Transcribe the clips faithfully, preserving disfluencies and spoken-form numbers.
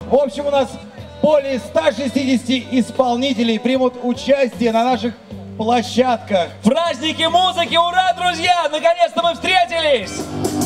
В общем, у нас более ста шестидесяти исполнителей примут участие на наших площадках. Праздники музыки, ура, друзья! Наконец-то мы встретились!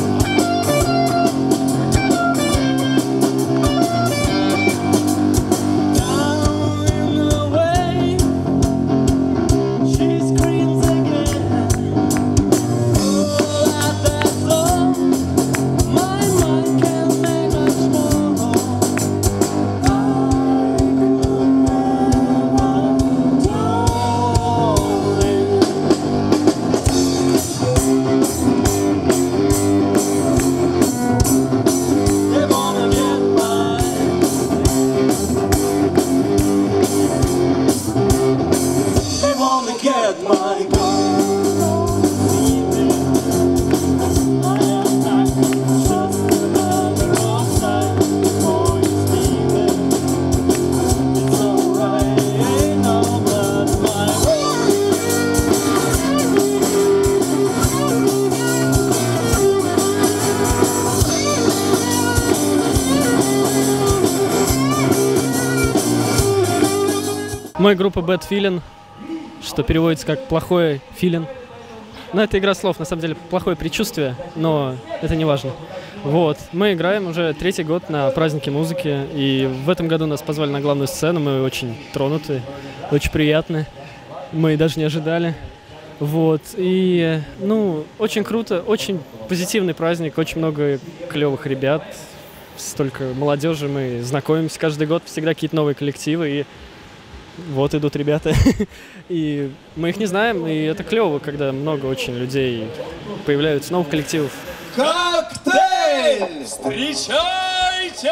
Мы группа Bad Feeling, что переводится как «плохое филин». Но это игра слов, на самом деле, плохое предчувствие, но это не важно. Вот. Мы играем уже третий год на празднике музыки, и в этом году нас позвали на главную сцену, мы очень тронуты, очень приятны, мы даже не ожидали. Вот. И, ну, очень круто, очень позитивный праздник, очень много клевых ребят, столько молодежи, мы знакомимся каждый год, всегда какие-то новые коллективы, и вот идут ребята, и мы их не знаем, и это клево, когда много очень людей появляются, новых коллективов. Коктейль! Встречайте!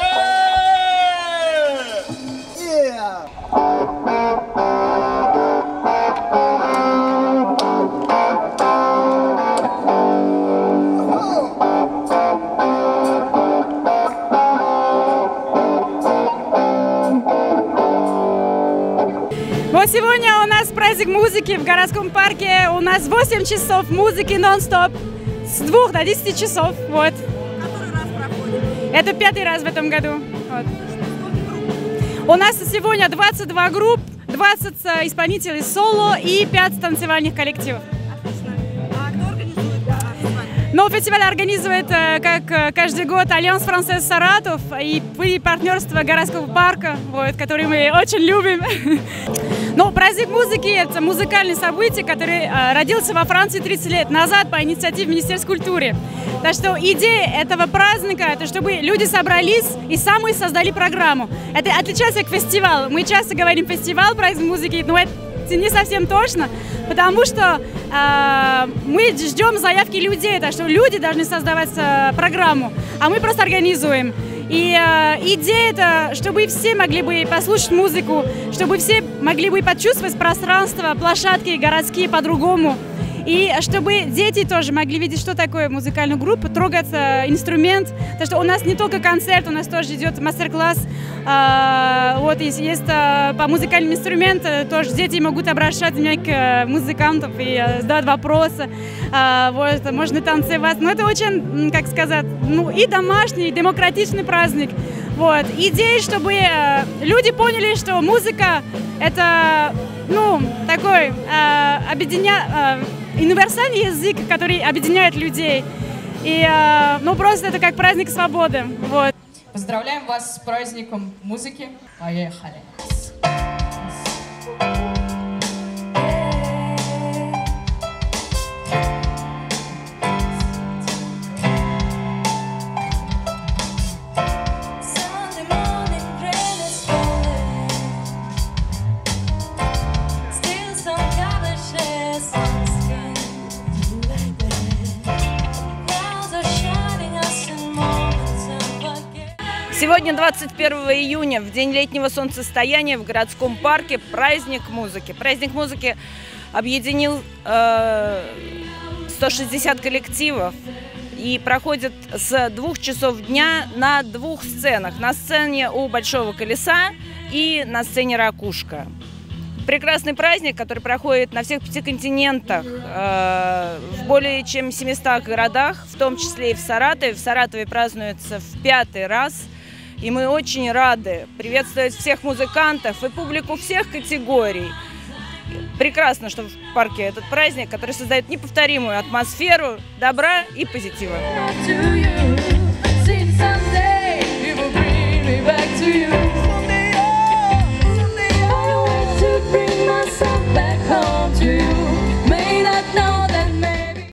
Yeah! Вот сегодня у нас праздник музыки в городском парке. У нас восемь часов музыки нон-стоп. С двух до десяти часов. Вот. Который раз проходит? Это пятый раз в этом году. Вот. У нас сегодня двадцать два групп, двадцать исполнителей соло и пять танцевальных коллективов. Отлично. А кто организует фестиваль? Но фестиваль организует, как каждый год, Альянс Францез Саратов и партнерство городского парка, вот, который мы очень любим. Но праздник музыки – это музыкальное событие, которое э, родился во Франции тридцать лет назад по инициативе Министерства культуры. Так что идея этого праздника – это чтобы люди собрались и сами создали программу. Это отличается от фестиваля. Мы часто говорим фестиваль, праздник музыки, но это не совсем точно, потому что э, мы ждем заявки людей, так что люди должны создавать э, программу, а мы просто организуем. И э, идея это, чтобы все могли бы послушать музыку, чтобы все могли бы почувствовать пространство, площадки городские по-другому. И чтобы дети тоже могли видеть, что такое музыкальная группа, трогать э, инструмент. Так что у нас не только концерт, у нас тоже идет мастер-класс. Э, вот, есть, есть э, по музыкальным инструментам, тоже дети могут обращаться к э, музыкантам и э, задавать вопросы. Э, вот, можно танцевать. Но это очень, как сказать, ну, и домашний, и демократичный праздник. Вот. Идея, чтобы э, люди поняли, что музыка – это, ну, такой э, объединя... Э, универсальный язык, который объединяет людей. И, э, ну, просто это как праздник свободы. Вот. Поздравляем вас с праздником музыки. Поехали! Сегодня двадцать первого июня, в день летнего солнцестояния в городском парке, праздник музыки. Праздник музыки объединил э, сто шестьдесят коллективов и проходит с двух часов дня на двух сценах. На сцене у Большого колеса и на сцене Ракушка. Прекрасный праздник, который проходит на всех пяти континентах, э, в более чем семистах городах, в том числе и в Саратове. В Саратове празднуется в пятый раз. И мы очень рады приветствовать всех музыкантов и публику всех категорий. Прекрасно, что в парке этот праздник, который создает неповторимую атмосферу добра и позитива.